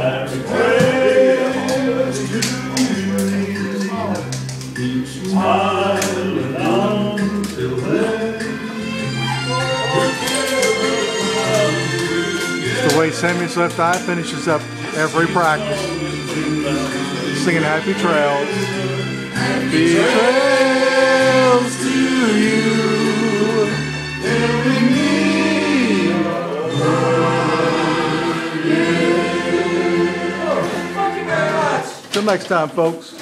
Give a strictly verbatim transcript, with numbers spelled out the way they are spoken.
Happy trails to you, smiling until then. It's the way Sammy Swift Eye finishes up every practice, singing Happy Trails. Happy trails to you, every need. Till next time, folks.